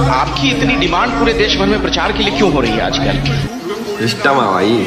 आपकी इतनी डिमांड पूरे देश भर में प्रचार के लिए क्यों हो रही है आजकल? सिस्टम है भाई।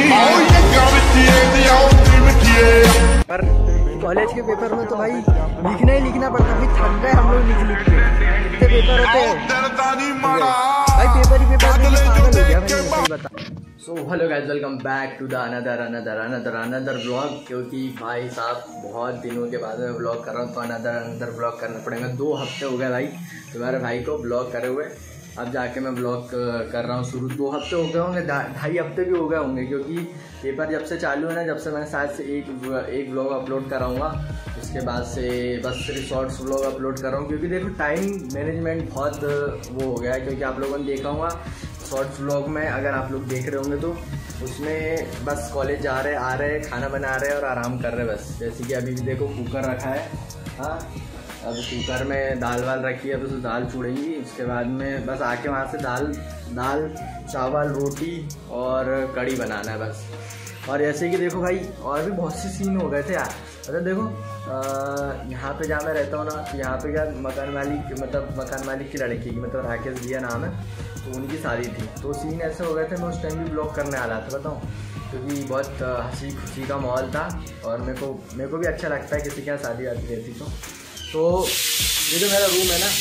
पर कॉलेज के पेपर में तो भाई लिखना ही लिखना पड़ता है। थक गए हम लोग लिख के। कितने पेपर होते हैं भाई, पेपर ही पेपर में पागल हो गया मैंने, सही बता। So hello guys, welcome back to the another vlog. क्योंकि भाई साहब बहुत दिनों के बाद मैं व्लॉग कर रहा हूँ, तो अनदर व्लॉग करना पड़ेगा। 2 हफ्ते हो गए भाई तुम्हारे भाई को व्लॉग करे हुए। अब जाके मैं व्लॉग कर रहा हूँ शुरू। 2 हफ्ते हो गए होंगे, 2.5 हफ्ते भी हो गए होंगे, क्योंकि पेपर जब से चालू है ना, जब से मैं शायद से एक व्लॉग अपलोड कराऊँगा। उसके बाद से बस सिर्फ शॉर्ट्स व्लॉग अपलोड कर रहा हूँ, क्योंकि देखो टाइम मैनेजमेंट बहुत वो हो गया है। क्योंकि आप लोगों ने देखा होगा शॉर्ट्स व्लॉग में, अगर आप लोग देख रहे होंगे तो उसमें बस कॉलेज जा रहे आ रहे, खाना बना रहे और आराम कर रहे बस। जैसे कि अभी भी देखो कुकर रखा है, हाँ अब कुकर में दाल वाल रखी है, बस दाल चूड़ेंगी। उसके बाद में बस आके वहाँ से दाल चावल रोटी और कड़ी बनाना है बस। और ऐसे कि देखो भाई और भी बहुत सी सीन हो गए थे यार। मतलब देखो यहाँ पे जहाँ मैं रहता हूँ ना, तो यहाँ पे क्या मकान मालिक की लड़की की, मतलब राकेश भैया नाम है, तो उनकी शादी थी। तो सीन ऐसे हो गए थे, मैं उस टाइम भी ब्लॉग करने आ रहा था बताऊँ, क्योंकि बहुत हंसी खुशी का माहौल था। और मेरे को भी अच्छा लगता है किसी के यहाँ शादी आती रहती तो ये जो मेरा रूम है ना,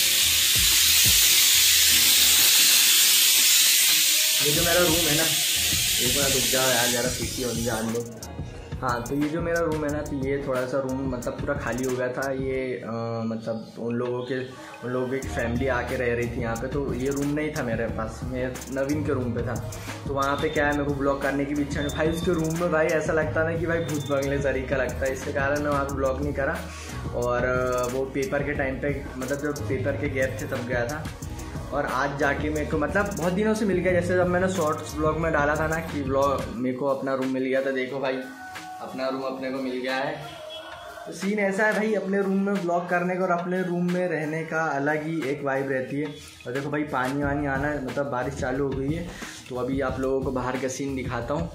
एक बार रुक जाओ यार, ज़रा सीखी होनी जान दो। हाँ, तो ये जो मेरा रूम है ना, तो ये थोड़ा सा रूम मतलब पूरा खाली हो गया था। ये मतलब उन लोगों की फैमिली आके रह रही थी यहाँ पे, तो ये रूम नहीं था मेरे पास, मैं नवीन के रूम पे था। तो वहाँ पे क्या है, मेरे को ब्लॉग करने की भी इच्छा नहीं भाई। उसके रूम में भाई ऐसा लगता ना कि भाई भूत बंगले तरीका लगता है, इसके कारण मैं वहाँ पर ब्लॉग नहीं करा। और वो पेपर के टाइम पे, मतलब जब पेपर के गैप थे तब गया था। और आज जाके मेरे को मतलब बहुत दिनों से मिल गया। जैसे जब मैंने शॉर्ट्स ब्लॉग में डाला था ना कि ब्लॉग मेरे को अपना रूम मिल गया था, देखो भाई अपना रूम अपने को मिल गया है। तो सीन ऐसा है भाई, अपने रूम में ब्लॉग करने का और अपने रूम में रहने का अलग ही एक वाइब रहती है। और देखो भाई पानी वानी आना, मतलब बारिश चालू हो गई है। तो अभी आप लोगों को बाहर का सीन दिखाता हूँ।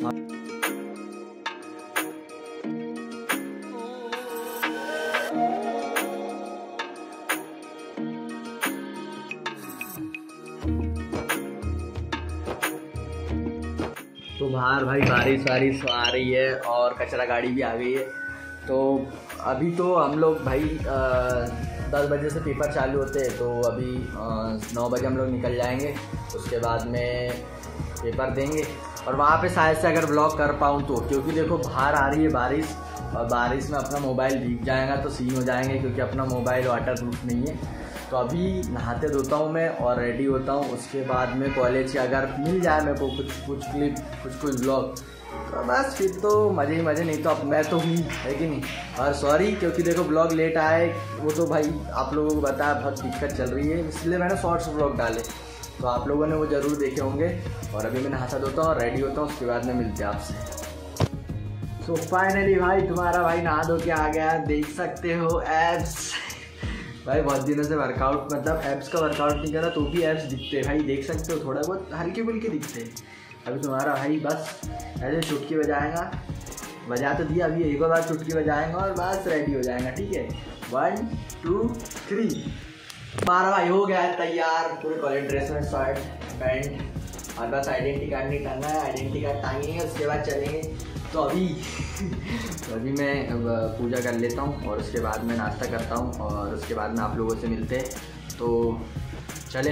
तो बाहर भाई बारिश आ रही है और कचरा गाड़ी भी आ गई है। तो अभी तो हम लोग भाई 10 बजे से पेपर चालू होते हैं, तो अभी 9 बजे हम लोग निकल जाएंगे। उसके बाद में पेपर देंगे और वहाँ पे शायद से अगर ब्लॉग कर पाऊँ तो, क्योंकि देखो बाहर आ रही है बारिश, और बारिश में अपना मोबाइल भीग जाएगा तो सीन हो जाएंगे, क्योंकि अपना मोबाइल वाटर प्रूफ नहीं है। तो अभी नहाते धोता हूँ मैं और रेडी होता हूँ। उसके बाद में कॉलेज के अगर मिल जाए मेरे को कुछ क्लिप कुछ ब्लॉग, तो बस फिर तो मज़े ही मज़े, नहीं तो अब मैं तो हुई है कि नहीं। और सॉरी क्योंकि देखो ब्लॉग लेट आए, वो तो भाई आप लोगों को बताया बहुत दिक्कत चल रही है, इसलिए मैंने शॉर्ट्स ब्लॉग डाले, तो आप लोगों ने वो ज़रूर देखे होंगे। और अभी मैं नहाता धोता हूँ और रेडी होता हूँ, उसके बाद में मिलते हैं आपसे। सो फाइनली भाई तुम्हारा भाई नहा धो के आ गया, देख सकते हो एब्स। भाई बहुत दिनों से वर्कआउट, मतलब एब्स का वर्कआउट नहीं करा तो भी एब्स दिखते हैं भाई, देख सकते हो, थोड़ा बहुत हल्के फुल्के दिखते हैं। अभी तुम्हारा भाई बस ऐसे चुटकी बजा तो दिया, अभी एक बार चुटकी बजाएंगा और बस रेडी हो जाएगा, ठीक है। 1 2 3 तुम्हारा भाई हो गया है तैयार पूरे कॉलेज ड्रेस में, शर्ट पैंट, और बस आइडेंटिटी कार्ड नहीं टांगा है, आइडेंटिटी कार्ड टांगेंगे उसके बाद चलेंगे। तो अभी मैं पूजा कर लेता हूँ और उसके बाद मैं नाश्ता करता हूँ और उसके बाद में आप लोगों से मिलते हैं। तो चले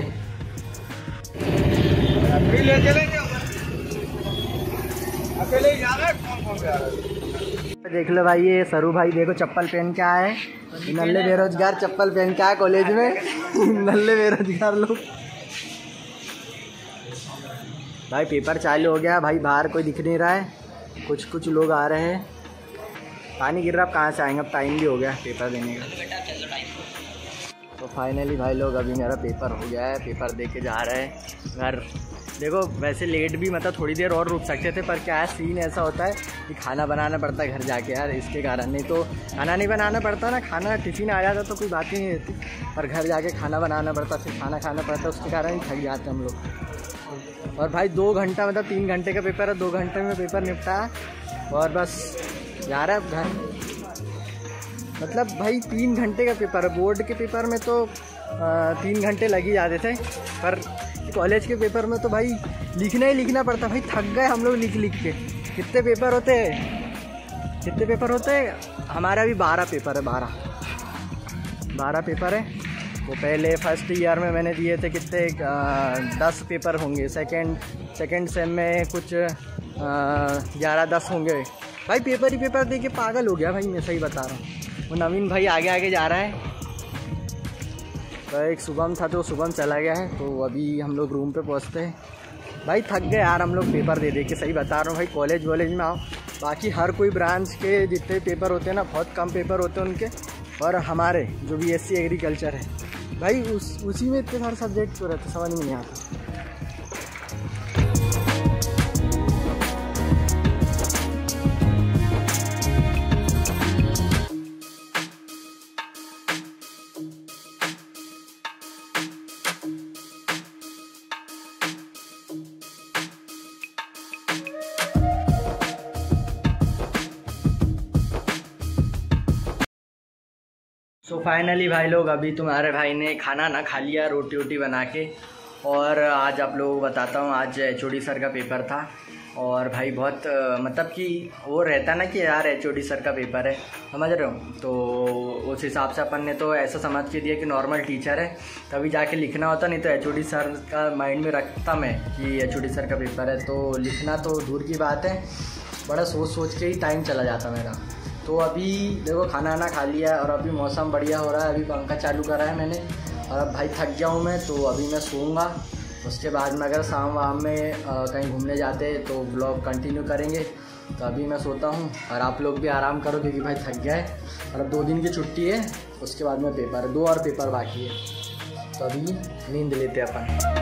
देख लो भाई, ये सरू भाई देखो चप्पल पहन के आए, नल्ले बेरोजगार चप्पल पहन के आए कॉलेज में। नल्ले बेरोजगार लोग भाई। पेपर चालू हो गया भाई, बाहर कोई दिख नहीं रहा है, कुछ लोग आ रहे हैं। पानी गिर रहा, अब कहाँ से आएंगे, अब टाइम भी हो गया पेपर देने का। तो फाइनली भाई लोग अभी मेरा पेपर हो गया है, पेपर दे के जा रहे हैं घर। देखो वैसे लेट भी मतलब थोड़ी देर और रुक सकते थे, पर क्या है सीन ऐसा होता है कि खाना बनाना पड़ता है घर जाके यार, इसके कारण। नहीं तो खाना नहीं बनाना पड़ता ना, खाना टिफिन आ जाता तो कोई बात ही नहीं रहती, पर घर जाके खाना बनाना पड़ता, फिर खाना खाना पड़ता, उसके कारण ही थक जाते हम लोग। और भाई 2 घंटा मतलब 3 घंटे का पेपर है, 2 घंटे में पेपर निपटा और बस जा रहा है घर। मतलब भाई 3 घंटे का पेपर है, बोर्ड के पेपर में तो 3 घंटे लग ही जाते थे। पर कॉलेज के पेपर में तो भाई लिखना ही लिखना पड़ता। भाई थक गए हम लोग लिख लिख के। कितने पेपर होते हैं? हमारा भी 12 पेपर है। 12 पेपर है। वो पहले फर्स्ट ईयर में मैंने दिए थे कितने 10 पेपर होंगे। सेकंड सेम में कुछ 11-10 होंगे। भाई पेपर ही पेपर दे के पागल हो गया भाई, मैं सही बता रहा हूँ। वो नवीन भाई आगे आगे जा रहा है। तो एक शुभम था, तो शुभम चला गया है। तो अभी हम लोग रूम पे पहुँचते हैं। भाई थक गए यार हम लोग पेपर दे के, सही बता रहा हूँ भाई। कॉलेज में आओ, बाकी हर कोई ब्रांच के जितने पेपर होते हैं ना, बहुत कम पेपर होते हैं उनके। और हमारे जो BSc एग्रीकल्चर है भाई, उसी में इतने सारे सब्जेक्ट तो रहते, समझ में नहीं आता। तो फाइनली भाई लोग, अभी तुम्हारे भाई ने खाना ना खा लिया, रोटी बना के। और आज आप लोगों को बताता हूँ, आज HOD सर का पेपर था। और भाई बहुत मतलब कि वो रहता ना कि यार HOD सर का पेपर है, समझ रहे हो। तो उस हिसाब से अपन ने तो ऐसा समझ के दिया कि नॉर्मल टीचर है, तभी जाके लिखना होता। नहीं तो HOD सर का माइंड में रखता मैं कि HOD सर का पेपर है, तो लिखना तो दूर की बात है, बड़ा सोच के ही टाइम चला जाता मेरा। तो अभी देखो खाना खा लिया और अभी मौसम बढ़िया हो रहा है। अभी पंखा चालू करा है मैंने। और अब भाई थक गया हूँ मैं, तो अभी मैं सोऊंगा। उसके बाद में अगर शाम में कहीं घूमने जाते तो ब्लॉग कंटिन्यू करेंगे। तो अभी मैं सोता हूँ और आप लोग भी आराम करो, क्योंकि भाई थक गया है। और अब 2 दिन की छुट्टी है, उसके बाद में पेपर है, 2 और पेपर बाकी है। तो अभी नींद लेते अपन।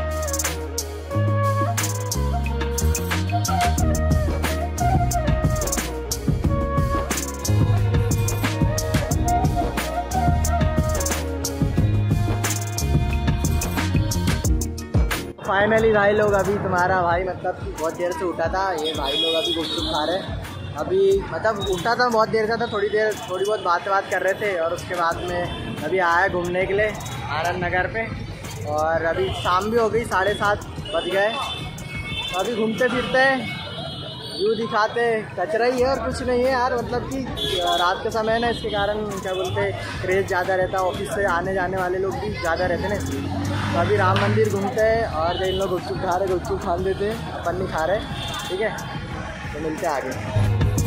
फाइनली भाई लोग, अभी तुम्हारा भाई मतलब कि बहुत देर से उठा था। ये भाई लोग अभी गुपचुप खा रहे हैं। अभी मतलब उठा था बहुत देर का था, थोड़ी बहुत बात कर रहे थे। और उसके बाद में अभी आया घूमने के लिए आनंद नगर पे। और अभी शाम भी हो गई, 7:30 बज गए। तो अभी घूमते फिरते व्यू दिखाते, कचरा ही है और कुछ नहीं है यार। मतलब कि रात के समय है ना, इसके कारण क्या बोलते क्रेज़ ज़्यादा रहता है। ऑफिस से आने जाने वाले लोग भी ज़्यादा रहते हैं ना, इसलिए। तो अभी राम मंदिर घूमते हैं और इन लोग गुपचुप खा रहे, गुपचुप खान देते हैं, अपन नहीं खा रहे, ठीक है। तो मिलते हैं आगे।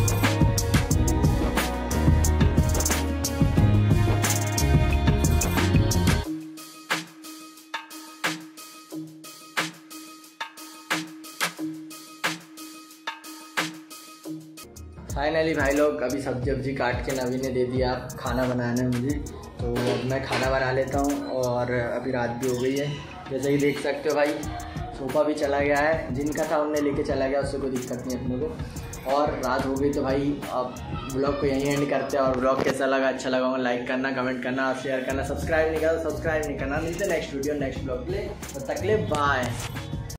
फाइनली भाई लोग, अभी सब्जी काट के नवीन ने दे दिया खाना बनाने मुझे। तो अब मैं खाना बना लेता हूँ। और अभी रात भी हो गई है, जैसे ही देख सकते हो भाई। सोफा भी चला गया है, जिनका था उनने लेके चला गया, उससे कोई दिक्कत नहीं अपने को। और रात हो गई, तो भाई अब ब्लॉग को यहीं एंड करते हैं। और ब्लॉग कैसा लगा, अच्छा लगा होगा, लाइक करना, कमेंट करना, शेयर करना, सब्सक्राइब नहीं करना, मिलते नेक्स्ट वीडियो नेक्स्ट ब्लॉग के लिए। तब तक के लिए बाय।